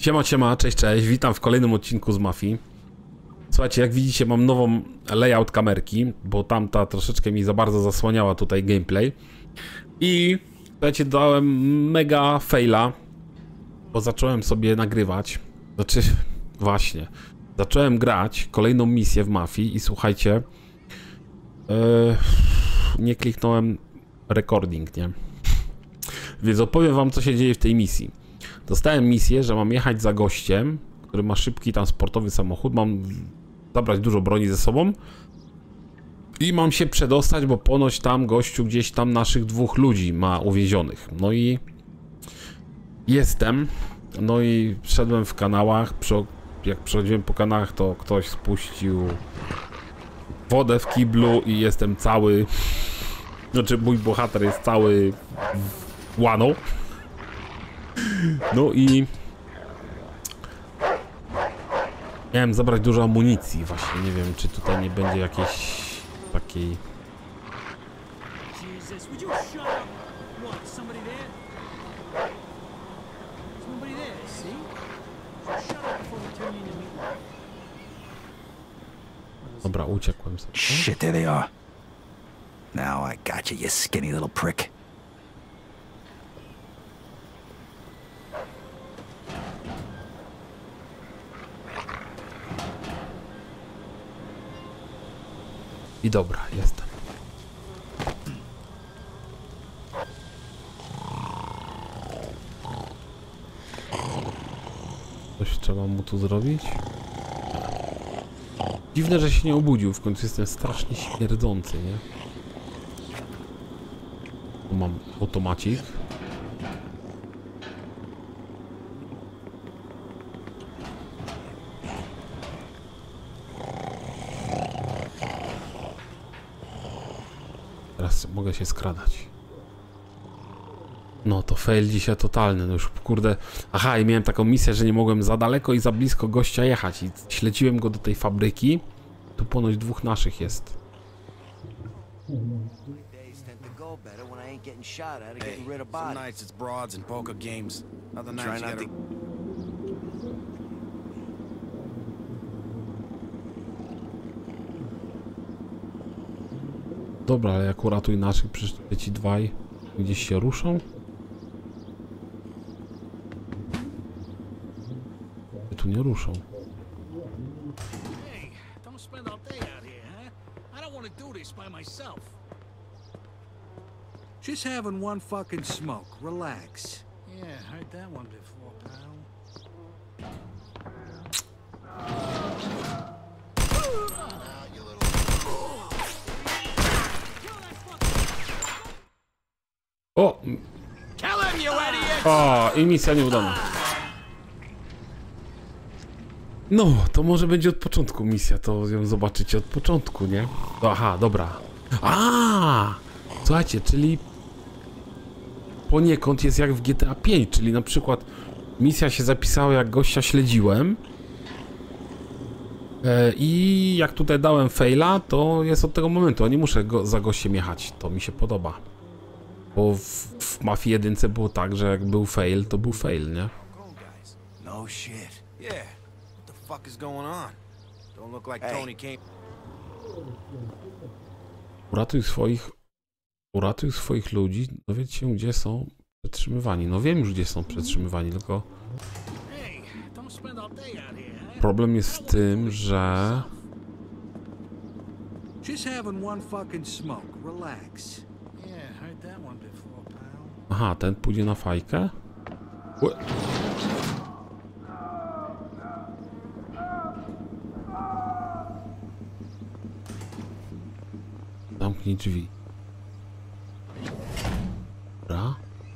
Siema, siema, cześć, cześć, witam w kolejnym odcinku z Mafii. Słuchajcie, jak widzicie, mam nową layout kamerki, bo tamta troszeczkę mi za bardzo zasłaniała tutaj gameplay. I słuchajcie, dałem mega faila, bo zacząłem sobie nagrywać. Znaczy, właśnie, zacząłem grać kolejną misję w Mafii i słuchajcie, nie kliknąłem recording, nie? Więc opowiem wam, co się dzieje w tej misji. Dostałem misję, że mam jechać za gościem, który ma szybki tam sportowy samochód, mam zabrać dużo broni ze sobą i mam się przedostać, bo ponoć tam gościu gdzieś tam naszych dwóch ludzi ma uwięzionych. No i jestem, no i szedłem w kanałach, jak przechodziłem po kanałach, to ktoś spuścił wodę w kiblu i jestem cały, znaczy mój bohater jest cały łanął. No i miałem zabrać dużo amunicji, właśnie nie wiem, czy tutaj nie będzie jakiejś takiej... Dobra, uciekłem sobie. Shit, there they are. Now I got you, you skinny little prick. I dobra, jestem. Coś trzeba mu tu zrobić? Dziwne, że się nie obudził, w końcu jestem strasznie śmierdzący, nie? Tu mam automacik. Teraz mogę się skradać. No to fail dzisiaj totalny, no już kurde... Aha, i miałem taką misję, że nie mogłem za daleko i za blisko gościa jechać i śledziłem go do tej fabryki. Tu ponoć dwóch naszych jest. Dobra, ale jak uratuj naszych, przecież ci dwaj gdzieś się ruszą? Tu nie ruszą. Just having one fucking smoke. Relax. Yeah, heard that one before, pal. O! O, i misja nieudana. No, to może będzie od początku misja, to ją zobaczycie od początku, nie? Aha, dobra. A! Słuchajcie, czyli poniekąd jest jak w GTA 5, czyli na przykład misja się zapisała, jak gościa śledziłem i jak tutaj dałem faila, to jest od tego momentu, a nie muszę za gościem jechać, to mi się podoba. Bo w Mafii 1 było tak, że jak był fail, to był fail, nie? No shit. Yeah. What the fuck is going on? Don't look like Tony came. Uratuj swoich ludzi, dowiedz się, gdzie są przetrzymywani. No wiem już, gdzie są przetrzymywani, tylko problem jest w tym, że... Just having one fucking smoke. Relax. Yeah, heard that one before, pal. Aha, ten pójdzie na fajkę? Zamknij drzwi. Dobra.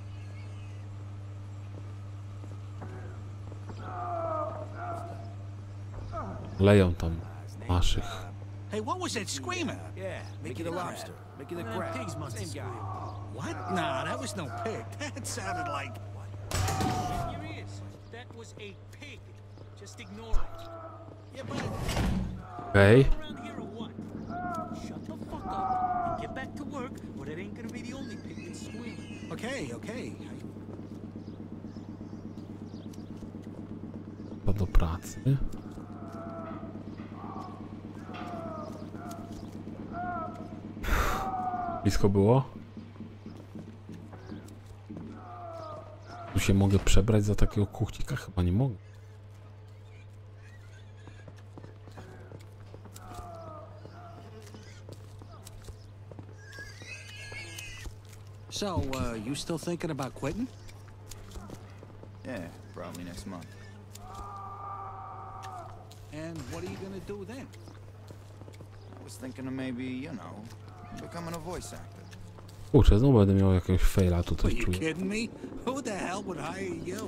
Leją tam naszych. Hey, what was that screaming? Yeah, Mickey the lobster, Mickey the crab. Pigs must have Same guy. screamed. What? Nah, that was no pig. That sounded like... Your ears. That was a pig. Just ignore it. Yeah, but... Okej. Around here or what? Shut the fuck up and get back to work, or that ain't gonna be the only pig that's squealing. Okay, okay. do pracy. Blisko było. Tu się mogę przebrać za takiego kuchnika? Chyba nie mogę. So, you still thinking about quitting? Yeah, probably next month. And what are you gonna do then? I was thinking of maybe, you know, becoming a voice actor. Kurczę, znowu będę miał jakiegoś faila Are tutaj you czuję. kidding me? Who the hell would hire you?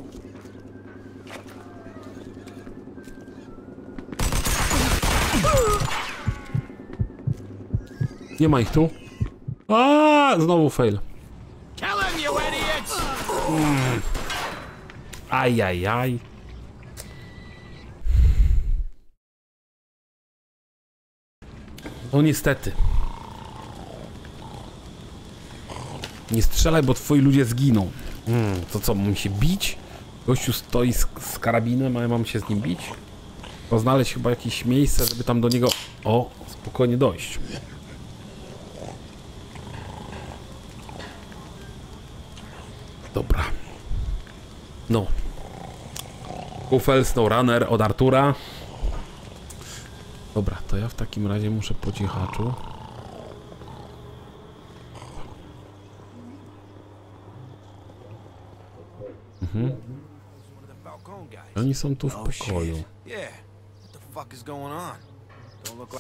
Nie ma ich tu. A, znowu fail. Ajajaj. No niestety. Nie strzelaj, bo twoi ludzie zginą. To co, mam się bić? Gościu stoi z karabinem, a ja mam się z nim bić? To znaleźć chyba jakieś miejsce, żeby tam do niego... O, spokojnie dojść. Dobra. No. Kufel, SnowRunner od Artura. Dobra, to ja w takim razie muszę po cichaczu. Oni są tu w pokoju. Yeah. What the fuck is going on? Don't look like...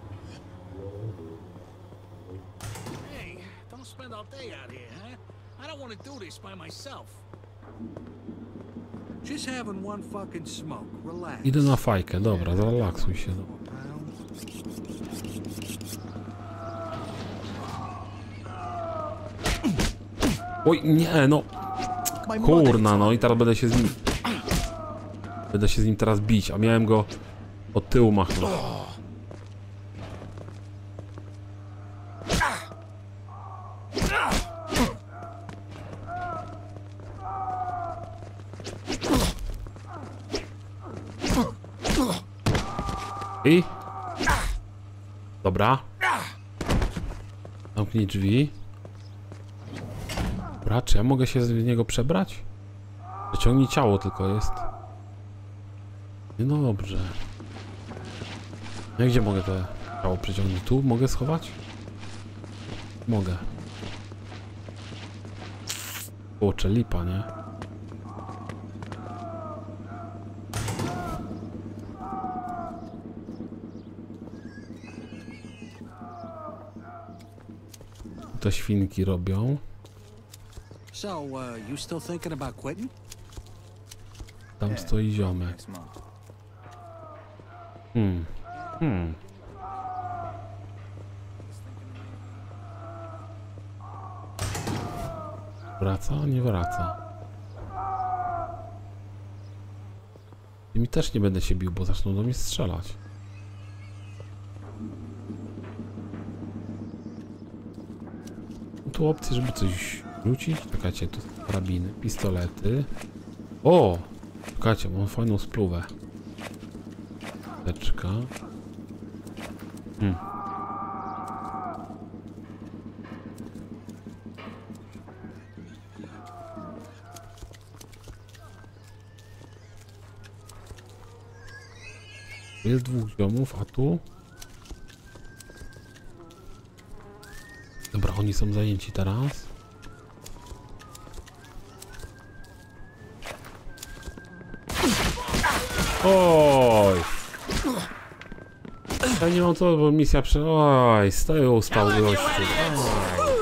Hey, don't spend all day out here, huh? I don't want to do this by myself. Just having one fucking smoke. Relax. Idę na fajkę, dobra, zrelaksuj się. Oj, nie, no. Kurna, no i teraz będę się z nim... Będę się z nim teraz bić, a miałem go od tyłu machnąć. I? Dobra. Zamknij drzwi. Dobra, czy ja mogę się z niego przebrać? Wyciągnij ciało tylko jest. No dobrze. No i gdzie mogę to ciało przyciągnąć? Tu mogę schować? Mogę. Kurczę, lipa, nie? Te świnki robią. So, you still thinking about quitting? Tam stoi ziomek. Next month. Wraca? Nie wraca. I mi też nie będę się bił, bo zaczną do mnie strzelać. Tu opcje, żeby coś rzucić. Czekajcie, tu są karabiny, pistolety. O! Czekajcie, mam fajną spluwę. Teczka. Tu jest dwóch ziomów, a tu... Dobra, oni są zajęci teraz. Oj! Ja nie mam co, bo misja Oj, z tyłu stał gościu. Oj.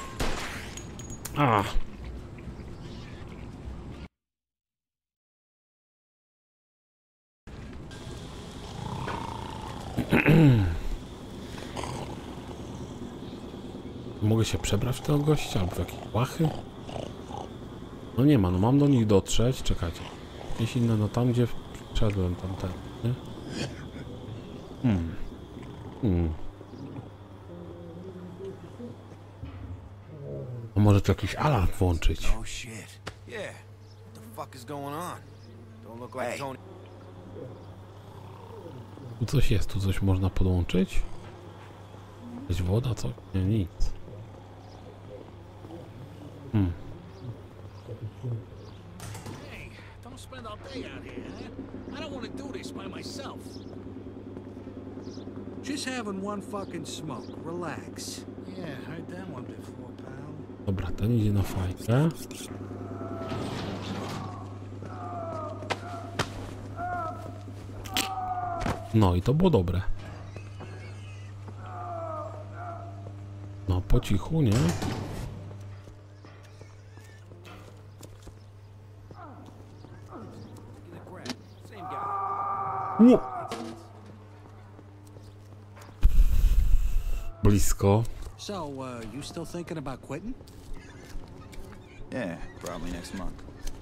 A. Mogę się przebrać w tego gościa albo w jakieś łachy? No nie ma, no mam do nich dotrzeć. Czekajcie. Jakieś inne, no tam gdzie wszedłem, tamten, nie? A może tu jakiś alarm włączyć? Oh shit. Yeah. What the fuck is going on? Don't look like Hey. Tony. Tu coś jest, tu coś można podłączyć? Jakaś woda, co? Nie, nic. Hey, don't spend all day out here, huh? I don't want to do this by myself. Just having one fucking smoke. Relax. Yeah, heard that one before, pal. Dobra, ten idzie na fajkę. No i to było dobre. No po cichu, nie? Ło! Blisko. So, you still thinking about quitting? Yeah, probably next month.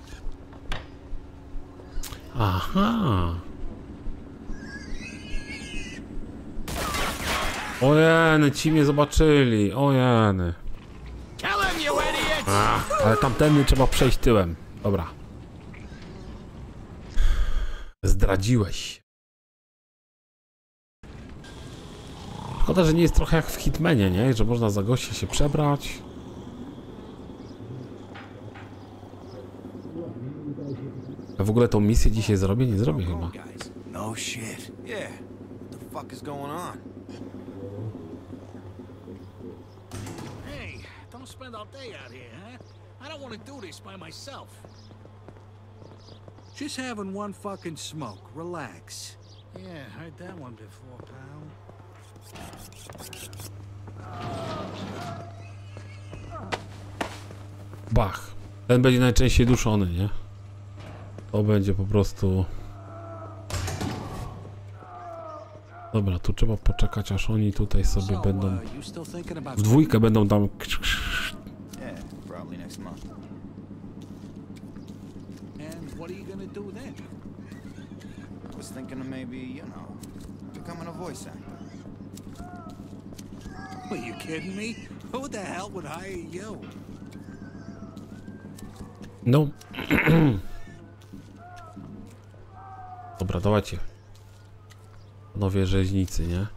Aha. Ojeny, ci mnie zobaczyli. Ojeny. Ale tamtędy trzeba przejść tyłem. Dobra. Zdradziłeś. Szkoda, że nie jest trochę jak w Hitmanie, nie? Że można za gościa się przebrać. A w ogóle tą misję dzisiaj zrobię? Nie zrobię chyba. No shit. Yeah. What the fuck is going on? Hey, don't spend all day out here, huh? I don't want to do this by myself. Just having one fucking smoke. Relax. Yeah, heard that one before, pal. Bach. Ten będzie najczęściej duszony, nie? To będzie po prostu... Dobra, tu trzeba poczekać, aż oni tutaj sobie będą... You still thinking about W dwójkę będą tam... Yeah, probably next month. And what are you gonna do then? I was thinking of maybe, you know, becoming a voice actor. Are you kidding me? Who the hell would hire you? No. Dobra, dawajcie. Panowie rzeźnicy, nie?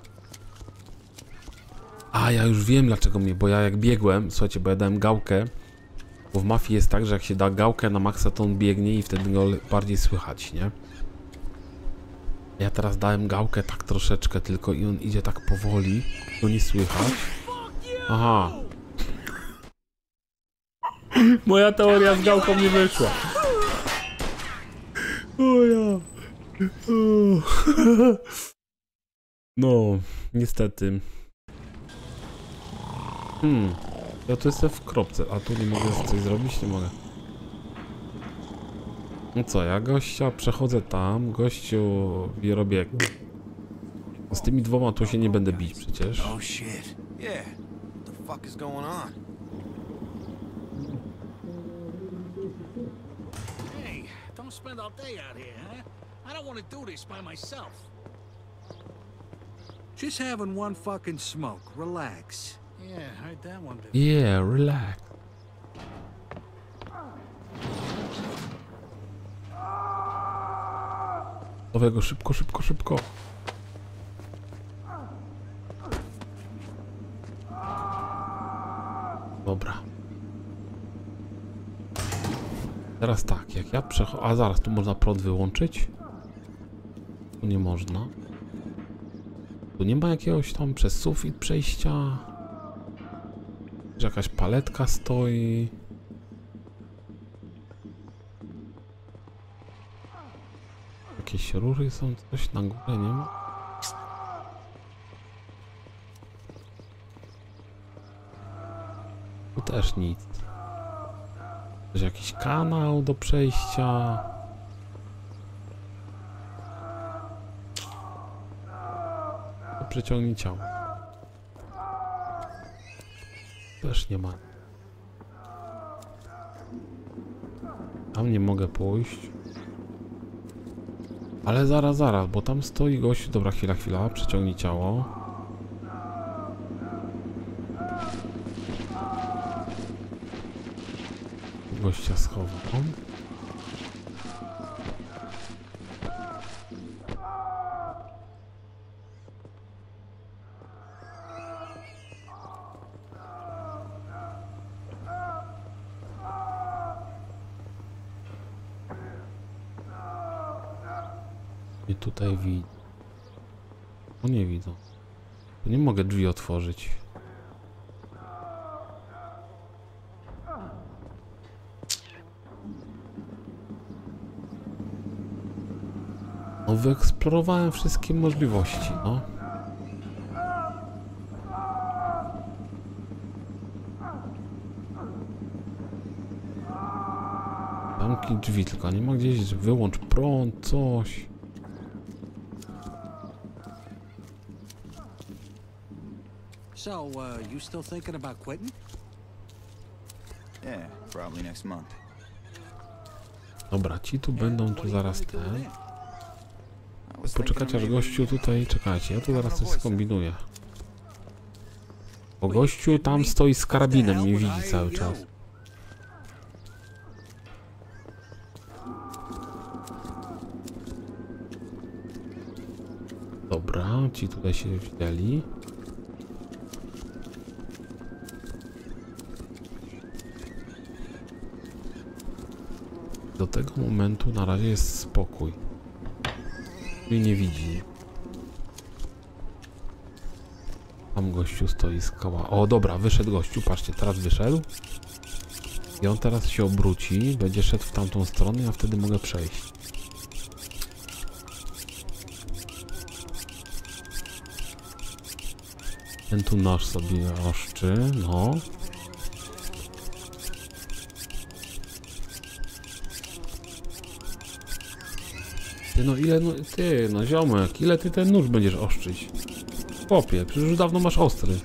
A, ja już wiem dlaczego mnie, bo ja jak biegłem, słuchajcie, bo ja dałem gałkę, bo w Mafii jest tak, że jak się da gałkę na maksa, to on biegnie i wtedy go bardziej słychać, nie? Ja teraz dałem gałkę tak troszeczkę tylko i on idzie tak powoli, go nie słychać. Aha. Moja teoria z gałką nie wyszła. O ja. No, niestety. Ja tu jestem w kropce, a tu nie mogę coś zrobić? Nie mogę. No co, ja gościa przechodzę tam, gościu robię... Z tymi dwoma tu się nie będę bić przecież. No shit. Yeah. What the fuck is going on? Hey, don't spend all day out here, huh? I don't want to do this by myself. Just having one fucking smoke. Relax. Yeah, heard that one before. Yeah, relax. Nowego, szybko, szybko, szybko. Dobra. Teraz tak, jak ja przechodzę... A zaraz, tu można prąd wyłączyć? Tu nie można. Tu nie ma jakiegoś tam przez sufit przejścia. Że jakaś paletka stoi. Jakieś rury są, coś na górę nie ma. Tu też nic. Coś jakiś kanał do przejścia. To przeciągnij ciało. Też nie ma. Tam nie mogę pójść. Ale zaraz, bo tam stoi gościu. Dobra, chwila, przeciągnij ciało. Gościa schowam. I tutaj widzę. No nie widzę. Nie mogę drzwi otworzyć. No wyeksplorowałem wszystkie możliwości, no. Zamknij drzwi, tylko nie ma gdzieś wyłącz prąd, coś. So, you still thinking about quitting? Yeah, probably next month. Dobra, ci tu będą tu zaraz te. I was Poczekać thinking aż maybe gościu tutaj, czekajcie, ja tu zaraz coś skombinuję. Bo gościu tam stoi z karabinem, mnie widzi cały czas. Dobra, ci tutaj się wzięli. Do tego momentu na razie jest spokój. Mnie nie widzi. Tam gościu stoi z kała. O, dobra, wyszedł gościu, patrzcie, teraz wyszedł. I on teraz się obróci, będzie szedł w tamtą stronę, ja wtedy mogę przejść. Ten tu nóż sobie oszczy, no. Ty no ile, no, ty no ziomek, ile ty ten nóż będziesz oszczyć? Chłopie, przecież już dawno masz ostry.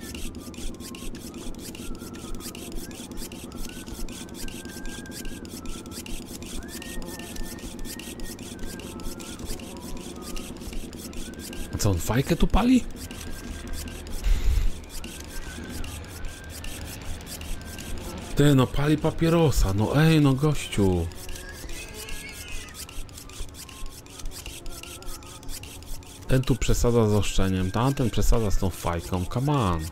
A co, on fajkę tu pali? Ty no pali papierosa, no ej no gościu. Ten tu przesadza z oszczeniem, tamten przesadza z tą fajką, come on.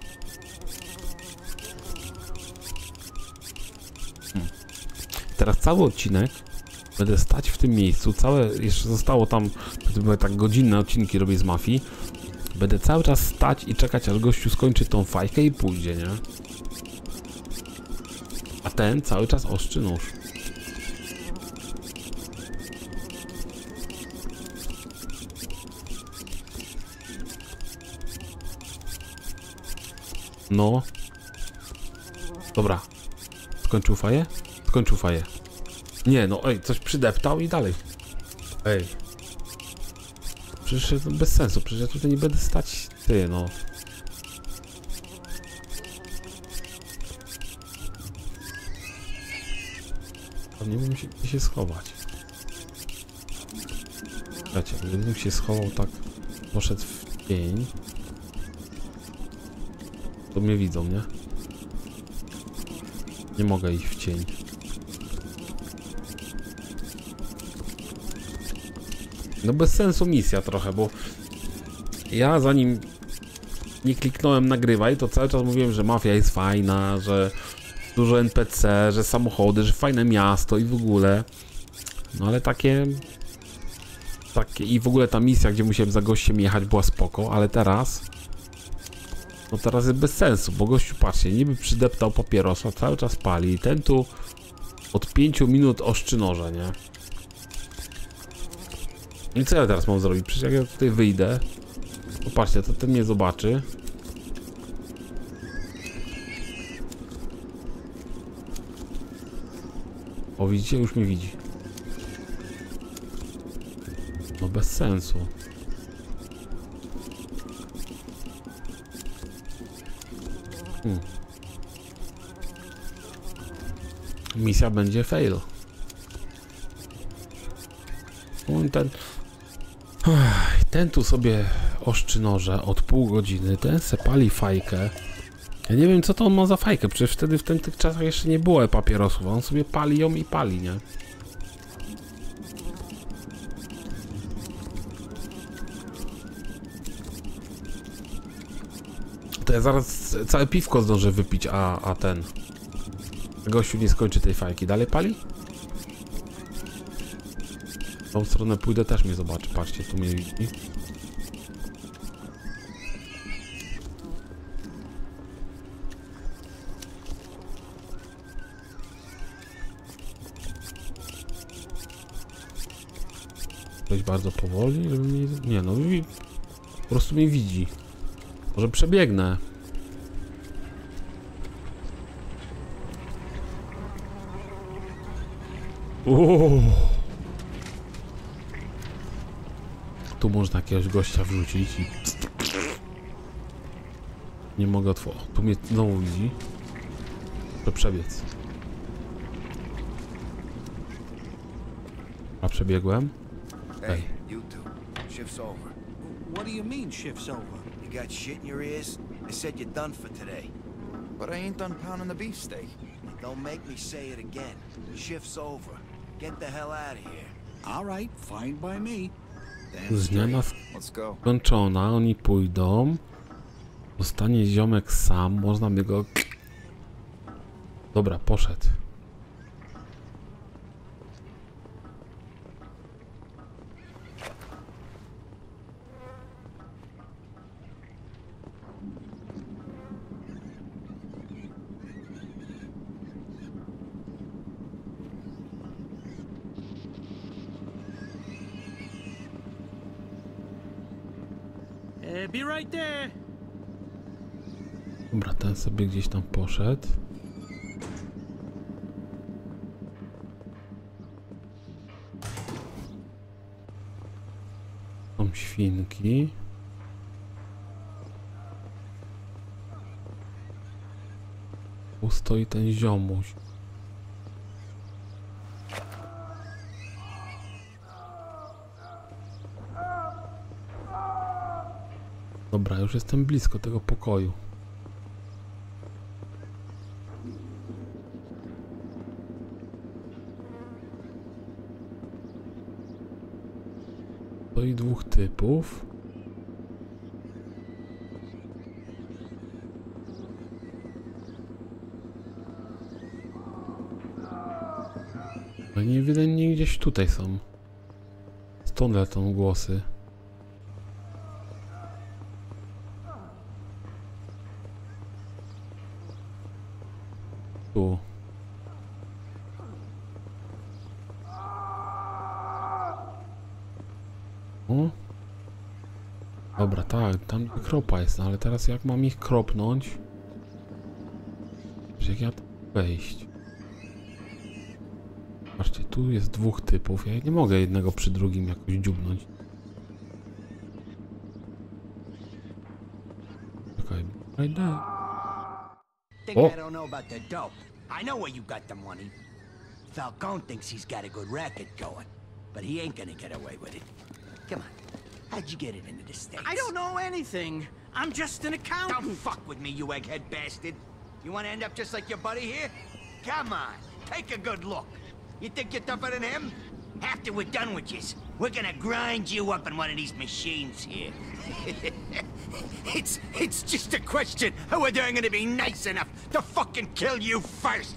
Teraz cały odcinek będę stać w tym miejscu, jeszcze zostało tam, tak godzinne odcinki robię z Mafii. Będę cały czas stać i czekać, aż gościu skończy tą fajkę i pójdzie, nie? A ten cały czas ostrzy nóż. No. Dobra. Skończył faję? Skończył faję. Nie, no ej, coś przydeptał i dalej. Ej. Przecież to bez sensu, przecież ja tutaj nie będę stać. Ty, no. Nie wiem gdzie się schować. Słuchajcie, gdybym się schował tak, poszedł w cień, to mnie widzą, nie? Nie mogę iść w cień. No bez sensu misja trochę, bo ja zanim nie kliknąłem nagrywaj, to cały czas mówiłem, że mafia jest fajna, że dużo NPC, że samochody, że fajne miasto i w ogóle. No ale takie i w ogóle ta misja, gdzie musiałem za gościem jechać, była spoko, ale teraz no teraz jest bez sensu, bo gościu, patrzcie, niby przydeptał papierosa, cały czas pali i ten tu od 5 minut oszczy noże, nie? I co ja teraz mam zrobić? Przecież jak ja tutaj wyjdę, to patrzcie, to ten mnie zobaczy. O, widzicie? Już mnie widzi. No bez sensu. Misja będzie fail. Ten tu sobie oszczy noże od pół godziny, ten se pali fajkę. Ja nie wiem co to on ma za fajkę, przecież wtedy w tych czasach jeszcze nie było papierosów, a on sobie pali ją i pali, nie? To ja zaraz całe piwko zdążę wypić, a ten gościu nie skończy tej fajki. Dalej pali? W tą stronę pójdę, też mnie zobaczy. Patrzcie, tu mnie widzi. Coś bardzo powoli, żeby mnie... Nie no, po prostu mnie widzi. Może przebiegnę. Tu można jakiegoś gościa wrzucić i... Nie mogę otworzyć. Tu mnie znowu widzi. To przebiec. A przebiegłem. Hey, you two. Shift's over. What do you mean, shift's over? You got shit in your ears? I said you're done for today. But I ain't done pounding the beefsteak. Don't make me say it again. Shift's over. Get the hell out of here. All right, fine by me. Zmiana Let's go. skończona. Oni pójdą. Zostanie ziomek sam. Można by go... Dobra, poszedł. Be right there. Dobra, ten sobie gdzieś tam poszedł. Są świnki. Tu stoi ten ziomuś. Dobra, już jestem blisko tego pokoju. To i dwóch typów. No i ewidentnie gdzieś tutaj są. Stąd lecą głosy. Tu. O? Dobra, tak, tam kropa jest, no ale teraz jak mam ich kropnąć? Jak ja tam wejść? Patrzcie, tu jest dwóch typów, ja nie mogę jednego przy drugim jakoś dziubnąć. Czekaj, Think Oh. I don't know about the dope. I know where you got the money. Falcone thinks he's got a good racket going, but he ain't gonna get away with it. Come on, how'd you get it into the States? I don't know anything. I'm just an accountant. Don't fuck with me, you egghead bastard. You wanna end up just like your buddy here? Come on, take a good look. You think you're tougher than him? After we're done with you, we're gonna grind you up in one of these machines here. It's just a question of whether I'm gonna be nice enough to fucking kill you first.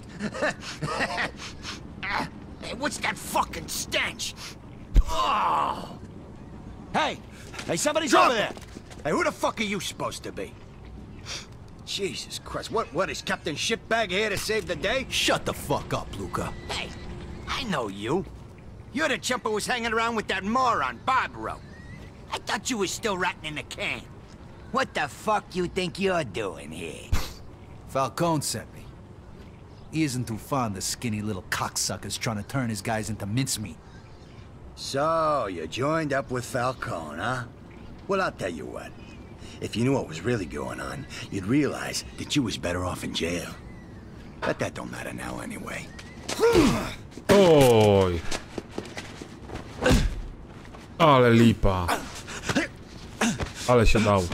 Hey, what's that fucking stench? Oh! Hey, somebody's over there. Hey, who the fuck are you supposed to be? Jesus Christ, what is Captain Shitbag here to save the day? Shut the fuck up, Luca. Hey, I know you. You're the chump who was hanging around with that moron, Barbaro. I thought you was still rotting in the can. What the fuck you think you're doing here? Falcone sent me. He isn't too fond of skinny little cocksuckers trying to turn his guys into mincemeat. So, you joined up with Falcone, huh? Well, I'll tell you what. If you knew what was really going on, you'd realize that you was better off in jail. But that don't matter now anyway. Oj! Ale lipa. Ale się dał.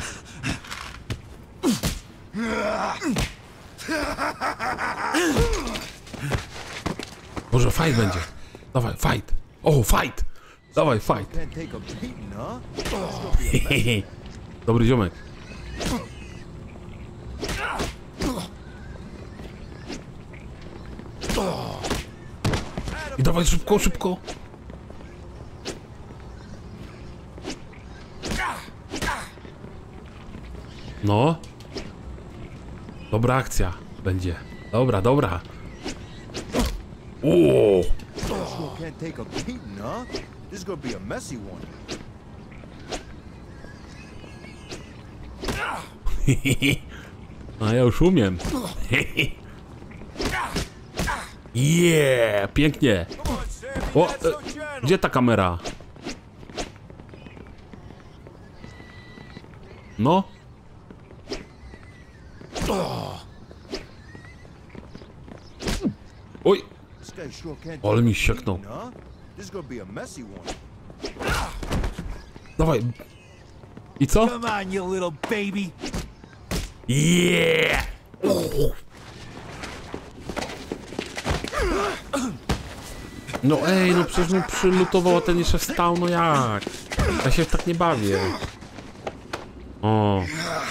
Boże, fight będzie. Dawaj, fight. O, fight. Dawaj, fight. Dobry ziomek. I dawaj szybko, szybko. No. Dobra akcja będzie. Dobra, dobra. Uuu. Can't take a beating, huh? This is gonna be a messy one. A ja już umiem. Yeah, pięknie. O, gdzie ta kamera? No. Oj, This guy sure can't ale take mi a sieknął. beating, huh? This is gonna be a messy one. Dawaj. I co? Come on, you little baby. Yeah. No ej, no przecież mu przylutował, a ten jeszcze wstał, no jak? Ja się tak nie bawię. O.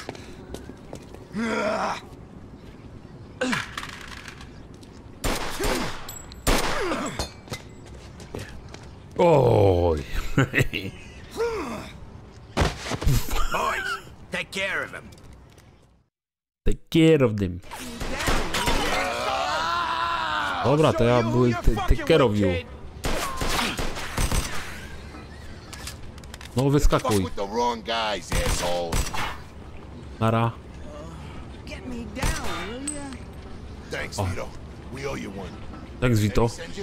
Oj. Boys, take care of him. Take care of them. Dobra, to ja byłem take care of you. No wyskakuj. With the wrong guys, asshole. Nara. Get me down, will ya? Thanks, Vito. We owe you one. Thanks, Vito. Send you?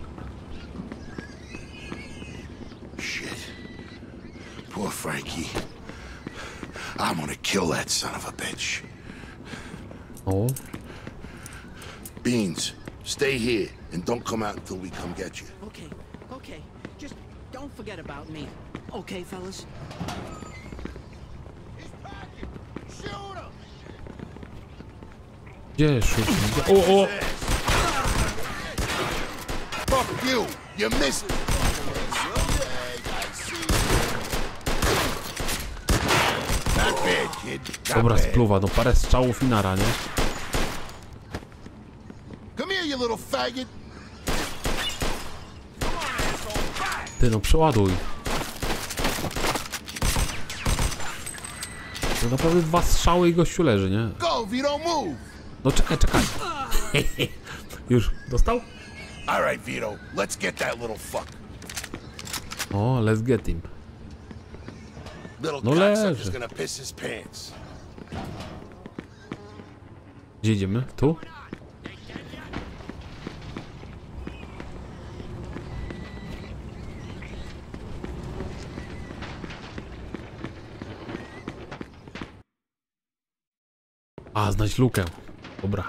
Shit. Poor Frankie. I'm gonna kill that son of a bitch. O. Beans, stay here and don't come out until we come get you. Okay, okay. Just don't forget about me. Okay, fellas? Gdzie szukam? O, o! Fuck you! You missed it! Not bad, kid. Not Dobra, bad. spluwa, no parę strzałów i nara, nie? Come here, you little faggot! Ty, no przeładuj. To naprawdę 2 strzały i gościu leży, nie? Go, Vito, move! No czekaj, czekaj. Już dostał? All right, Vito, let's get that little fuck. O, let's get him. Little No cocksucker's leży. gonna piss his pants. Gdzie idziemy? Tu? A, znajdź lukę. Dobra.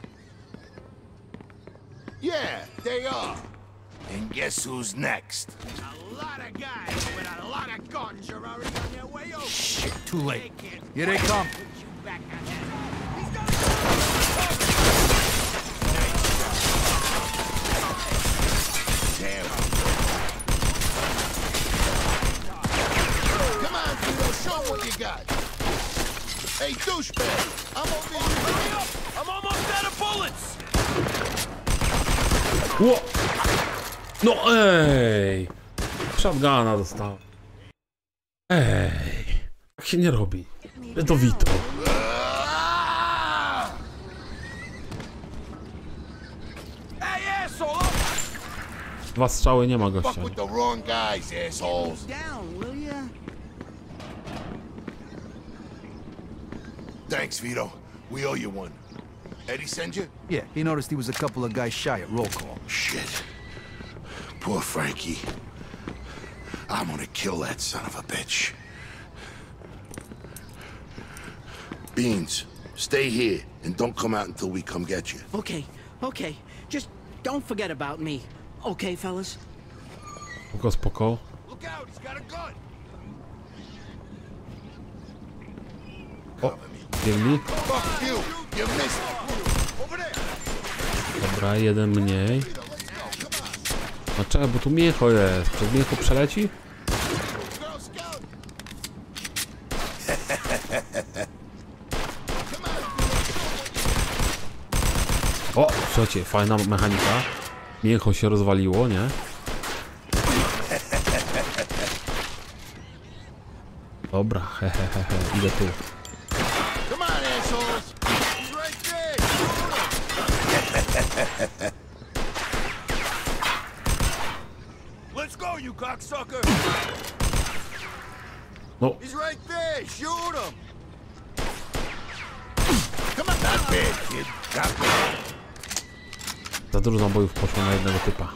Yeah, they are. And guess who's next? A lot of guys with a lot of guns are already on their way over. Shit, too late. They can't Here they come. put you back on that. Damn. Come on, Vito, show 'em what you got. Hey, douchebag, I'm over here. I'm almost out of bullets. Ło! No ej! Shotguna dostałem. Ej! Tak się nie robi. To Vito. Ah! 2 strzały, nie ma gościa. Fuck with the wrong guys, assholes. Down, will ya? Thanks, Vito. We owe you one. Eddie send you? Yeah, he noticed he was a couple of guys shy at roll call. Shit. Poor Frankie. I'm gonna kill that son of a bitch. Beans, stay here and don't come out until we come get you. Okay, okay. Just don't forget about me. Okay, fellas? Spoko, spoko. Look out, he's got a gun. O, biegli. Fuck you, you missed it. Over there. Dobra, jeden mniej. No czekaj, bo tu Miecho jest. Przez Miecho przeleci? Girl Scout. O, słuchajcie, fajna mechanika. Miecho się rozwaliło, nie? Dobra, hehehe, idę tu. assholes! He's right there! Let's go, you cocksucker! No, He's right there! Shoot him! Come on, not bad, kid. Got me. za dużo nabojów poszło na jednego typa.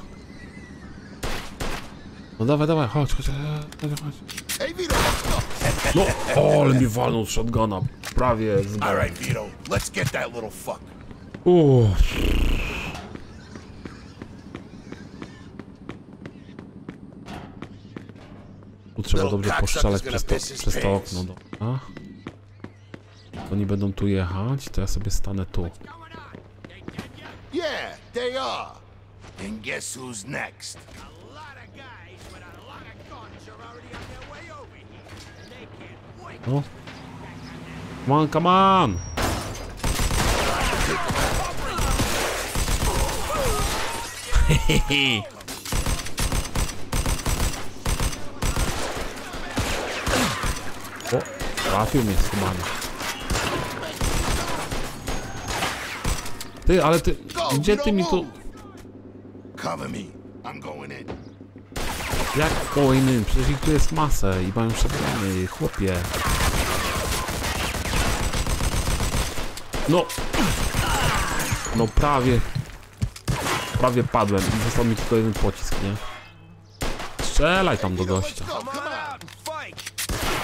No dawaj, dawaj, chodź. Hey, Vito, let's go! No, o, ale mi walnął z shotguna. Prawie z... All right, Vito, let's get that little fuck. Tu trzeba dobrze postrzelać przez to okno. Dobra. Oni będą tu jechać, to ja sobie stanę tu. Yeah, they are. And guess who's next? A lot of guys with a lot of guns are already on their way over here. And they can't wait. No. Come on, come on! Hehehe. O, trafił mnie schumany. Ty, ale ty... Gdzie ty mi tu... Cover me. I'm going in. Jak going? Przecież ich tu jest masę i mają shotguny, chłopie. No. No prawie. Prawie padłem i został mi tylko jeden pocisk, nie? Strzelaj tam do gościa. Come on out and fight.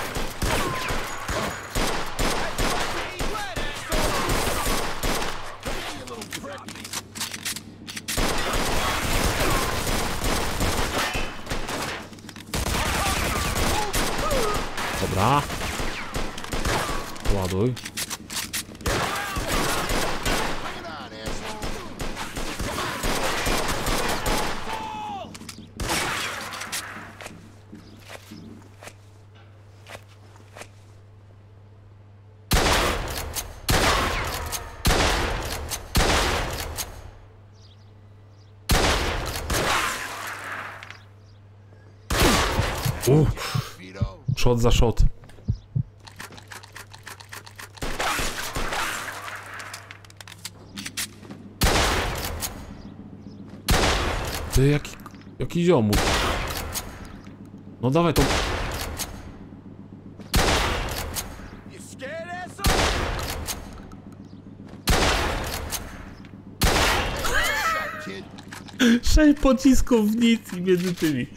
Dobra. Ładuj. Shot za shot. Ty, jaki ziomuś. No dawaj to. You scared, asshole? 6 pocisków w nic i między tymi.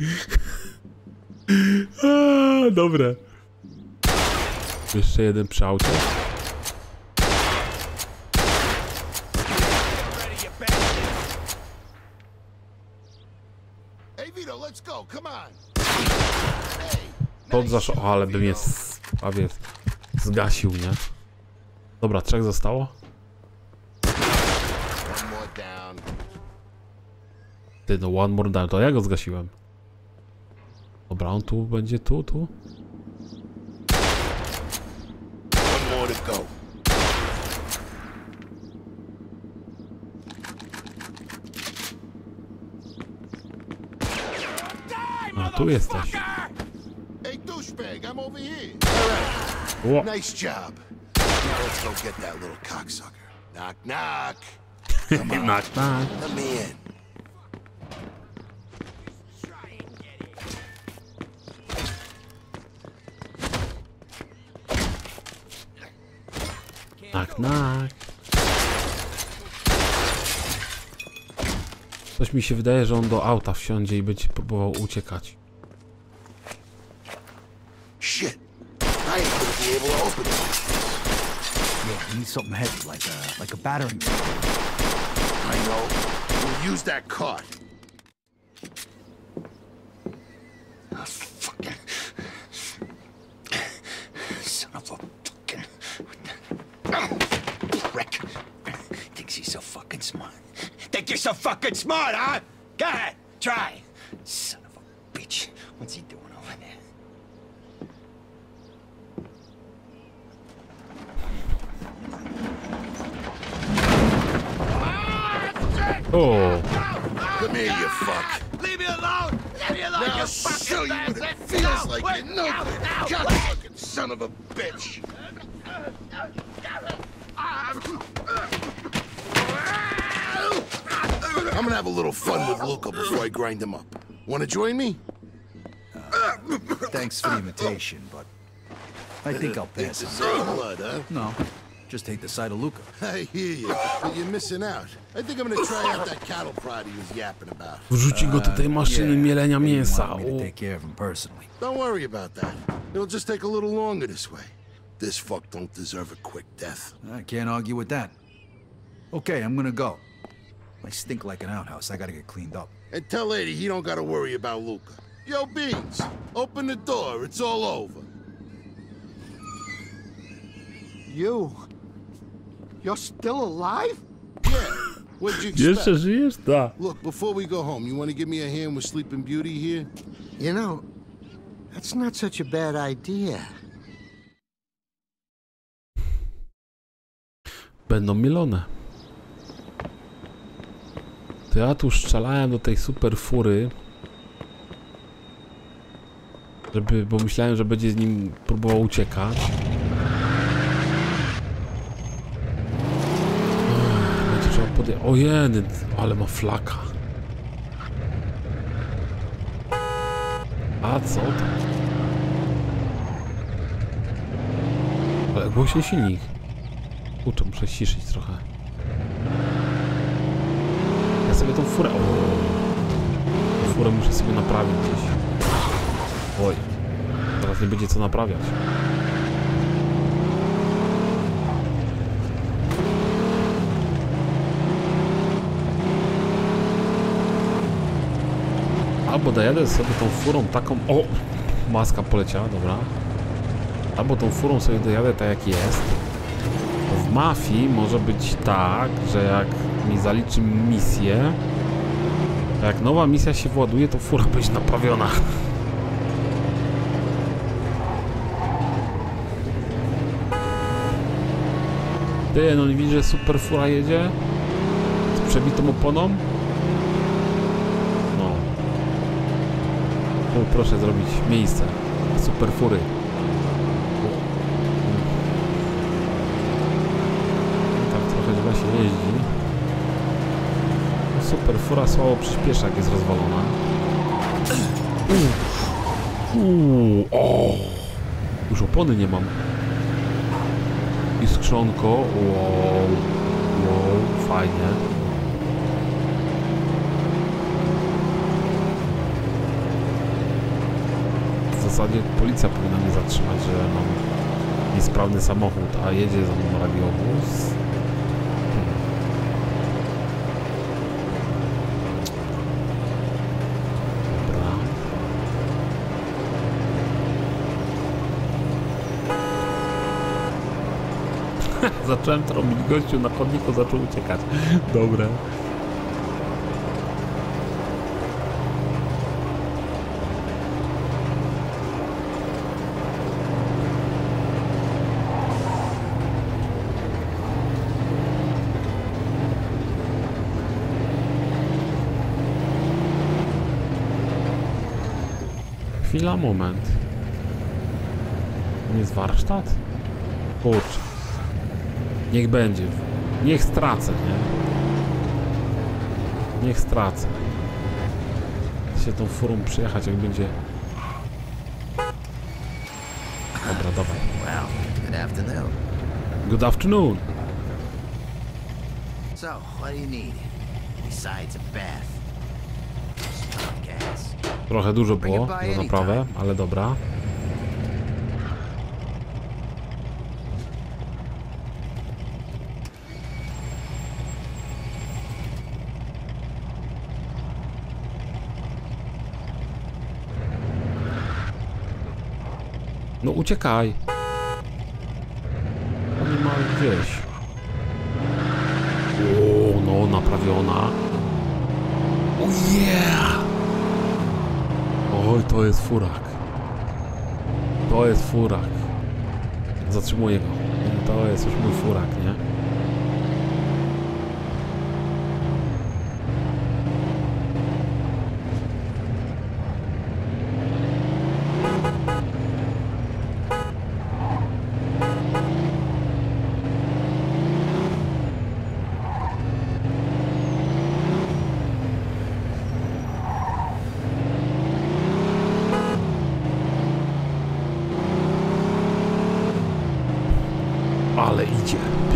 Dobre. Jeszcze jeden przy aucie. Hey, Vito, let's go. Come on. Pod zaszło, ale by mnie prawie zgasił, nie? Dobra, 3 zostało. One more down. Ty, no one more down, to ja go zgasiłem. Dobra, on tu będzie, tu. One more to go. A, tu jesteś. Hey, douchebag, I'm over here. O, Nice job. Now let's go get that little cocksucker. Knock, knock. Come on. knock, knock. Let me in. Knock, knock. Coś mi się wydaje, że on do auta wsiądzie i będzie próbował uciekać. Shit. I ain't gonna be able to open it. Yeah, he needs something heavy, like a battering ram. I know. We'll use that cart. Oh, fucking... Son of a fucking... Prick. Thinks he's so fucking smart. Think you're so fucking smart, huh? Go ahead, try. Son of a bitch. What's he doing over there? O, Come here, you fuck. Leave me alone! Leave me alone, Now you I'll fucking show you what it feels like, you no good cocksucking son of a bitch. I'm gonna have a little fun with Luca before I grind him up. Wanna join me? Thanks for the invitation, but I think I'll pass on Same blood, huh? No, just hate the sight of Luca. I hear you, but you're missing out. I think I'm gonna try out that cattle prod he was yapping about. Wrzuci go do tej maszyny mielenia Maybe you mięsa. want me to take care of him personally. Don't worry about that. It'll just take a little longer this way. This fuck don't deserve a quick death. I can't argue with that. Okay, I'm gonna go. I stink like an outhouse. I gotta get cleaned up. And tell Lady he don't gotta worry about Luca. Yo, Beans, open the door. It's all over. You're still alive? Yeah. What'd you expect? Jeszcze żyjesz? Da. Look, before we go home, you want to give me a hand with Sleeping Beauty here? You know, that's not such a bad idea. Będą mielone. To ja tu strzelałem do tej super fury. Bo myślałem, że będzie z nim próbował uciekać. Będzie trzeba podjechać. O jeden, ale ma flaka. A co tam? Ale głośniej silnik. Kurczę, muszę ściszyć trochę. Ja sobie tą furę... Tą furę muszę sobie naprawić gdzieś. Oj. Teraz nie będzie co naprawiać. Albo dojadę sobie tą furą taką... O! Maska poleciała, dobra. Albo tą furą sobie dojadę tak jak jest. W Mafii może być tak, że jak mi zaliczy misję, to jak nowa misja się właduje, to fura będzie naprawiona. Ty, no nie widzisz, że super fura jedzie? Z przebitą oponą? No. O, proszę zrobić miejsce. Super fury. Źle się jeździ. Super, fura słabo przyspiesza, jak jest rozwalona. O! Już opony nie mam. I skrzonko. Wow. Wow, fajnie. W zasadzie policja powinna mnie zatrzymać, że mam niesprawny samochód, a jedzie za mną radiowóz. Zacząłem to robić, gościu na chodniku zaczął uciekać. Dobre. Chwila, moment. To nie jest warsztat? Kurczę. Niech będzie. Niech stracę, nie? Niech stracę. Chcę się tą furą przyjechać, jak będzie... Dobra, dawaj. Well, good afternoon. Good afternoon. So, what do you need? Besides a bath. Stop gas. Trochę dużo było za naprawę, ale dobra. No uciekaj. On nie ma gdzieś. O, no naprawiona. O yeah! Oj, to jest furak. To jest furak. Zatrzymuję go. To jest już mój furak, nie?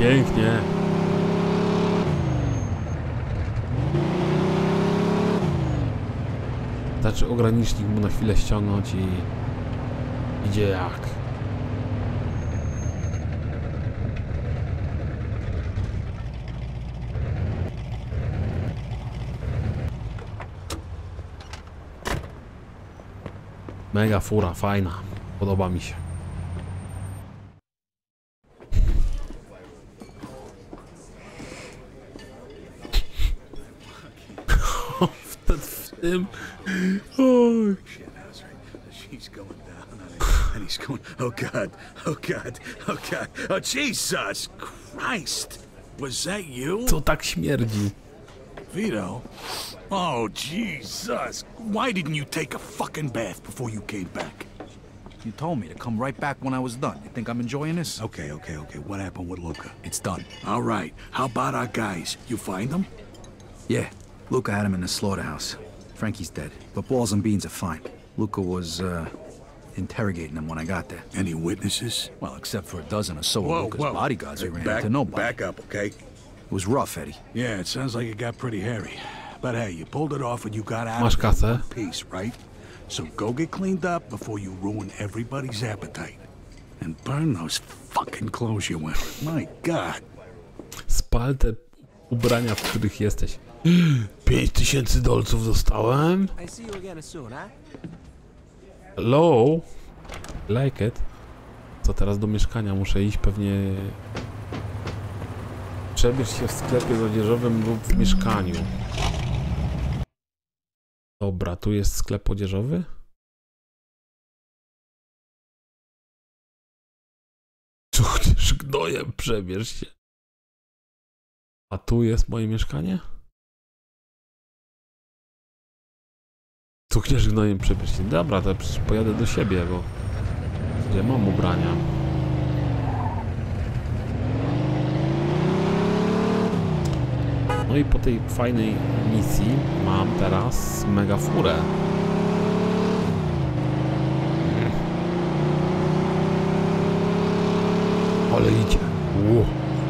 Pięknie. Znaczy ogranicznik mu na chwilę ściągnąć i idzie jak. Mega fura, fajna. Podoba mi się. w tym... Oj. She's going down and he's going, oh God, oh God, oh God, oh Jesus Christ. Was that you? Co tak śmierdzi? Vito? Oh, Jesus. Why didn't you take a fucking bath before you came back? You told me to come right back when I was done. You think I'm enjoying this? Okay. What happened with Luca? It's done. All right. How about our guys? You find them? Yeah, Luca had him in the slaughterhouse. Frankie's dead, but Balls and Beans are fine. Luca was, interrogating them when I got there. Any witnesses? Well, except for a dozen or so of Luca's bodyguards, we ran into nobody. Back up, okay? It was rough, Eddie. Yeah, it sounds like it got pretty hairy. But hey, you pulled it off and you got out Masz of it in kasę? one piece, right? So go get cleaned up before you ruin everybody's appetite. And burn those fucking clothes you're wearing. My God. Spal te ubrania, w których jesteś. 5000 dolców dostałem. Hello. Like it. Co teraz do mieszkania muszę iść? Pewnie... Przebierz się w sklepie odzieżowym lub w mieszkaniu. Dobra, tu jest sklep odzieżowy. Cuchniesz gnojem, przebierz się. A tu jest moje mieszkanie? Cuchniesz gnojem, przebierz się. Dobra, to przecież pojadę do siebie, bo ja mam ubrania. No i po tej fajnej misji mam teraz mega furę. Ale idzie. Wow.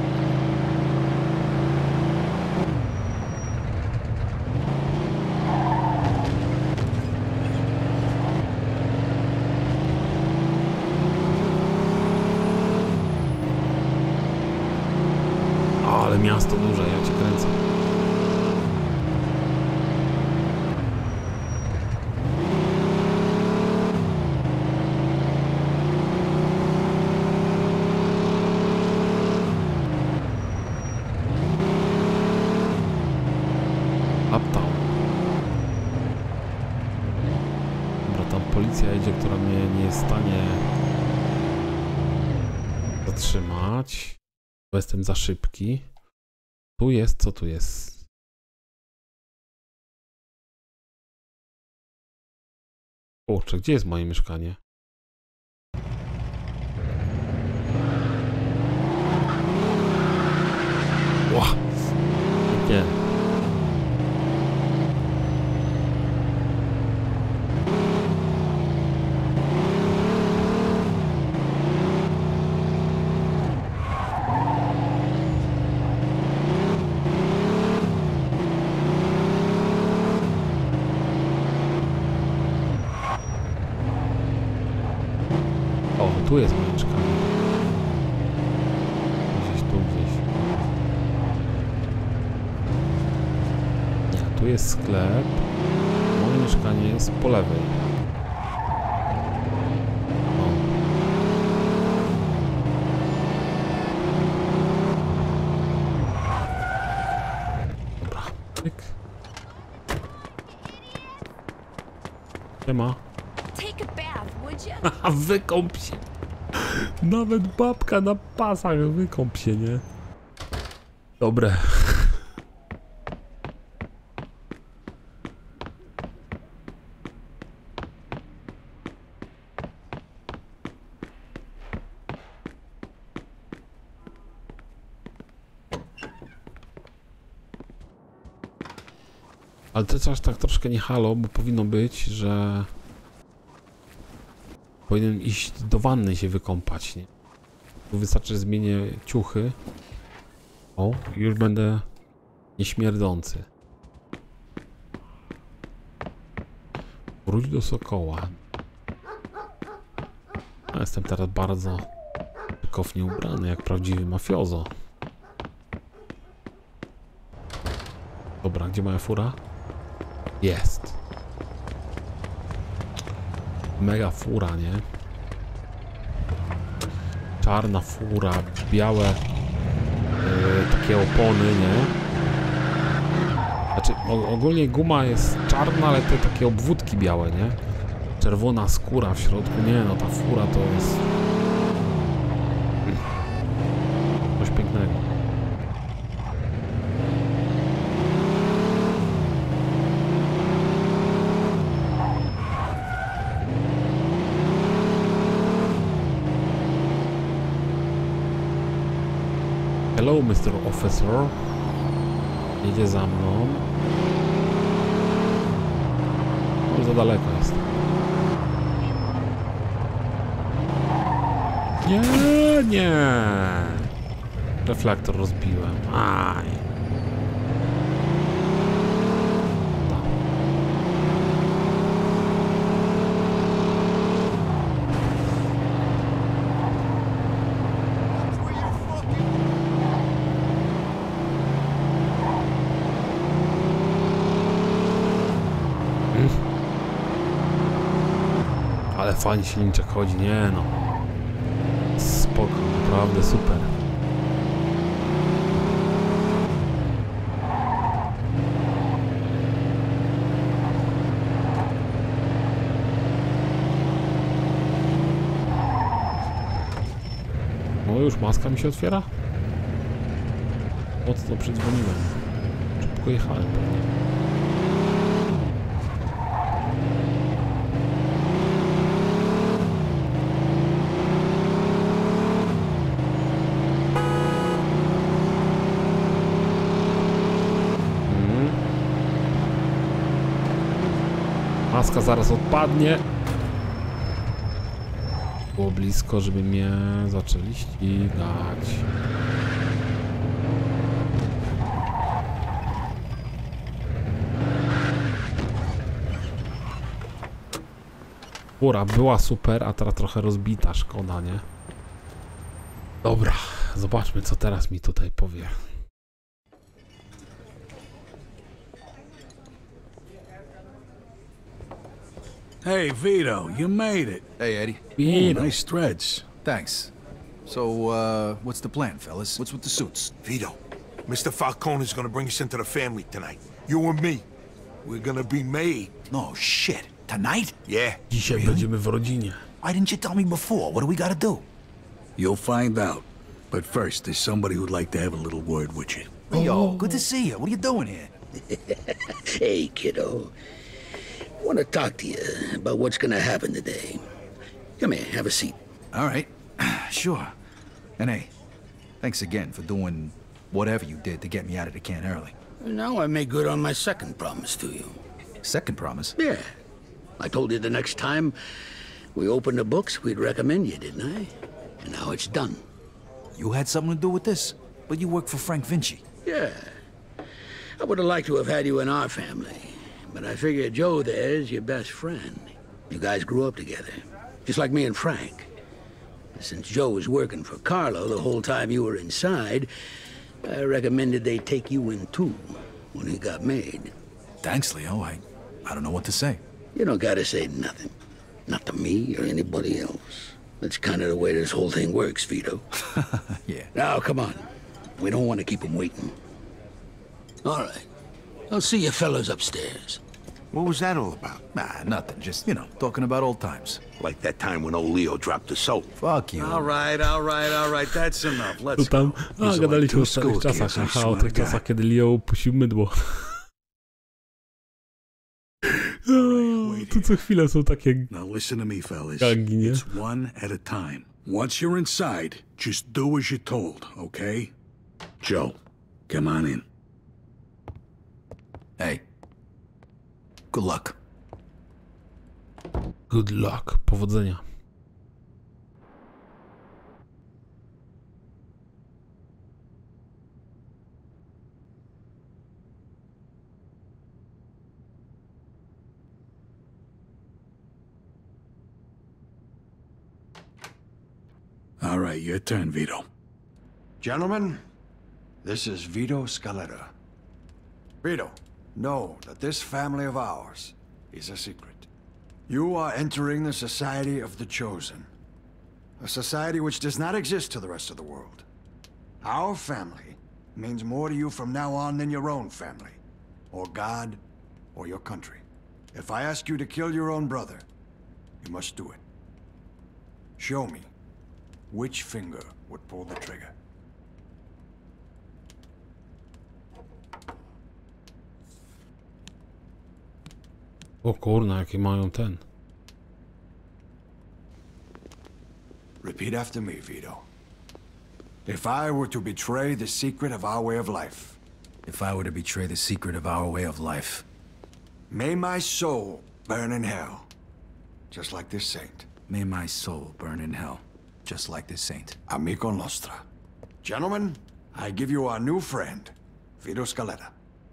Ale miasto duże, ja cię kręcę. Uptown. Dobra, tam policja jedzie, która mnie nie jest w stanie zatrzymać. Bo jestem za szybki. Tu jest, co tu jest? Kurczę, gdzie jest moje mieszkanie? Ła! Nie. Tu jest moje mieszkanie. Gdzieś tu, gdzieś. Nie, tu jest sklep. Moje mieszkanie jest po lewej. O. Dobra. Tyk. Siema. A wykąp się. Nawet babka na pasach, wykąp się, nie? Dobre. Ale to też tak troszkę nie halo, bo powinno być, że... Powinien iść do wanny się wykąpać, nie? Tu wystarczy, że zmienię ciuchy O, już będę nieśmierdzący. Wróć do Sokoła. Ja jestem teraz bardzo szykownie ubrany, jak prawdziwy mafiozo. Dobra, gdzie moja fura? Jest. Mega fura, nie? Czarna fura, białe takie opony, nie? Znaczy, ogólnie guma jest czarna, ale te takie obwódki białe, nie? Czerwona skóra w środku, nie no, ta fura to jest coś pięknego. Hello, Mr. Officer. Jedzie za mną. No, za daleko jest. Nie, nie. Reflektor rozbiłem. Aj. No. Ale fajnie silniczek chodzi, nie no. Spoko, naprawdę super. No już maska mi się otwiera? Mocno przydzwoniłem. Szybko jechałem pewnie. Maska zaraz odpadnie. Było blisko, żeby mnie zaczęli ścigać. Fura była super, a teraz trochę rozbita, szkoda, nie? Dobra, zobaczmy, co teraz mi tutaj powie. Hey, Vito, you made it. Hey, Eddie. Vito. Nice threads. Thanks. So, what's the plan, fellas? What's with the suits? Vito, Mr. Falcone is gonna bring us into the family tonight. You and me. We're gonna be made. No shit. Tonight? Yeah. Dzisiaj będziemy w rodzinie. Why didn't you tell me before? What do we gotta do? You'll find out. But first, there's somebody who'd like to have a little word with you. Yo, good to see you. What are you doing here? Hey, kiddo. I want to talk to you about what's going to happen today. Come here, have a seat. All right. Sure. And hey, thanks again for doing whatever you did to get me out of the can early. Now I make good on my second promise to you. Second promise? Yeah. I told you the next time we opened the books, we'd recommend you, didn't I? And now it's done. You had something to do with this? But you work for Frank Vinci. Yeah. I would have liked to have had you in our family. But I figure Joe there is your best friend. You guys grew up together, just like me and Frank. Since Joe was working for Carlo the whole time you were inside, I recommended they take you in too when he got made. Thanks, Leo. I don't know what to say. You don't gotta say nothing. Not to me or anybody else. That's kind of the way this whole thing works, Vito. Yeah. Now, come on. We don't want to keep him waiting. All right. I'll see you fellas upstairs. What was that all about? Nah, nothing. Just, talking about old times. Like that time when old Leo dropped the soap. Fuck you. All right. That's enough. Tu Let's tam, go. a These are gadaliśmy like two o starych school czasach, kids, I aha, o swear tych to God. czasach, kiedy Leo upuścił mydło. Tu co chwilę są takie Now listen to me, fellas. gangi, nie? It's one at a time. Once you're inside, just do as you're told, okay? Joe, come on in. Hey. Good luck. Good luck, powodzenia. All right, your turn, Vito. Gentlemen, this is Vito Scaletta. Vito, know that this family of ours is a secret. You are entering the Society of the Chosen. A society which does not exist to the rest of the world. Our family means more to you from now on than your own family, or God, or your country. If I ask you to kill your own brother, you must do it. Show me which finger would pull the trigger. O kurna, jaki mają ten. Repeat after me, Vito. If I were to betray the secret of our way of life. If I were to betray the secret of our way of life. May my soul burn in hell, just like this saint. May my soul burn in hell, just like this saint. Amico nostra. Gentlemen, I give you our new friend, Vito Scaletta.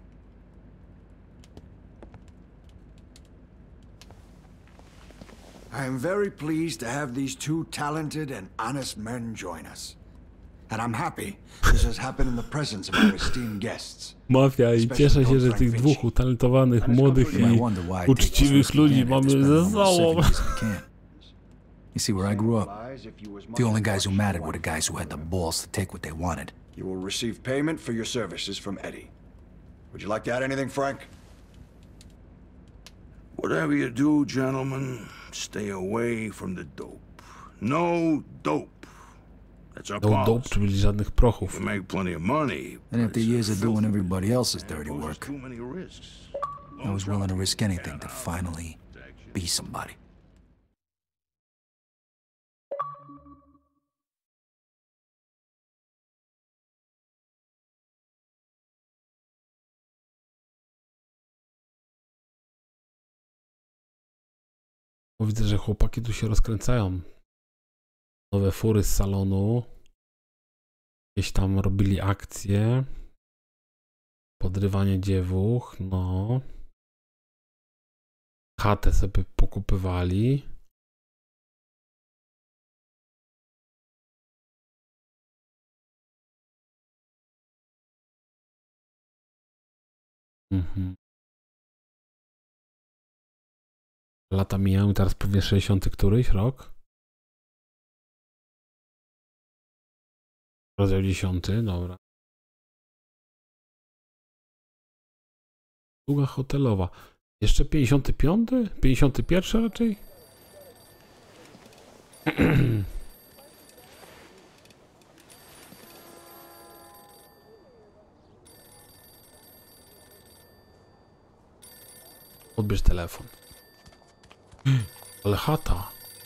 I am very pleased to have these two talented and honest men join us. And I'm happy this has happened in the presence of our esteemed guests. Mafia i cieszę się, że tych dwóch utalentowanych, młodych i uczciwych ludzi mamy ze sobą. You see, where I grew up, the only guys who mattered were the guys who had the balls to take what they wanted. You will receive payment for your services from Eddie. Would you like to add anything, Frank? Whatever you do, gentlemen, stay away from the dope. No dope. That's our No dope, czyli żadnych prochów. You make plenty of money. And after years of doing everybody else's dirty work, I was willing to risk anything to finally be somebody. Widzę, że chłopaki tu się rozkręcają. Nowe fury z salonu. Gdzieś tam robili akcje. Podrywanie dziewuch, no. Chatę sobie pokupywali. Lata mijają, teraz pewnie 60 któryś rok. Rozdział 10, dobra. Usługa hotelowa. Jeszcze 55? 51 raczej? Odbierz telefon. Ale chata.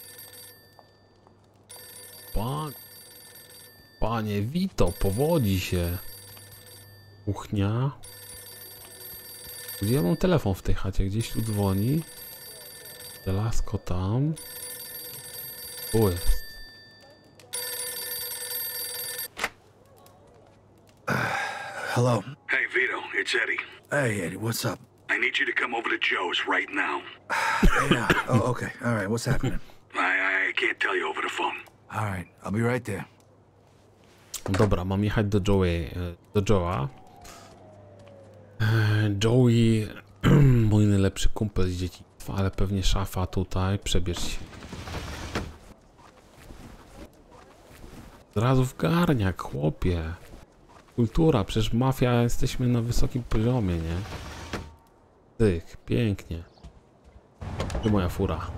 Panie Vito, powodzi się. Kuchnia. Gdzie ja mam telefon w tej chacie? Gdzieś tu dzwoni. Żelazko tam. Tu jest. Hello. Hey, Vito, it's Eddie. Hey, Eddie, what's up? I need you to come over to Joe's right now. Yeah. Oh, okay. All right, what's happening? I can't tell you over the phone. All right, I'll be right there. Dobra, mam jechać do Joe'a. Joey, mój najlepszy kumpel z dzieciństwa, ale pewnie szafa tutaj. Przebierz się. Od razu w garniak, chłopie. Kultura, przecież mafia, jesteśmy na wysokim poziomie, nie? Tyk, pięknie. To moja fura.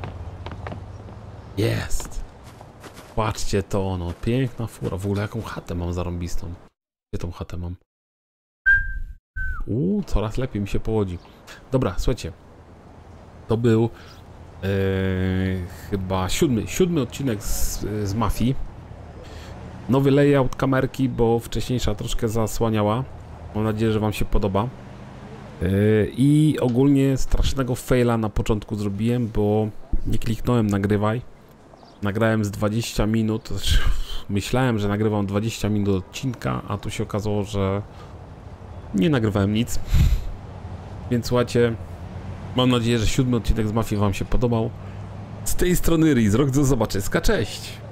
Jest! Patrzcie to, no, piękna fura. W ogóle jaką chatę mam zarąbistą. Gdzie tą chatę mam? Coraz lepiej mi się powodzi. Dobra, słuchajcie. To był chyba siódmy odcinek z Mafii. Nowy layout kamerki, bo wcześniejsza troszkę zasłaniała. Mam nadzieję, że wam się podoba. I ogólnie strasznego faila na początku zrobiłem, bo nie kliknąłem nagrywaj. Nagrałem z 20 minut. Myślałem, że nagrywam 20 minut odcinka, a tu się okazało, że nie nagrywałem nic. Więc słuchajcie, mam nadzieję, że 7 odcinek z Mafii wam się podobał. Z tej strony Riz, do zobaczyska, cześć!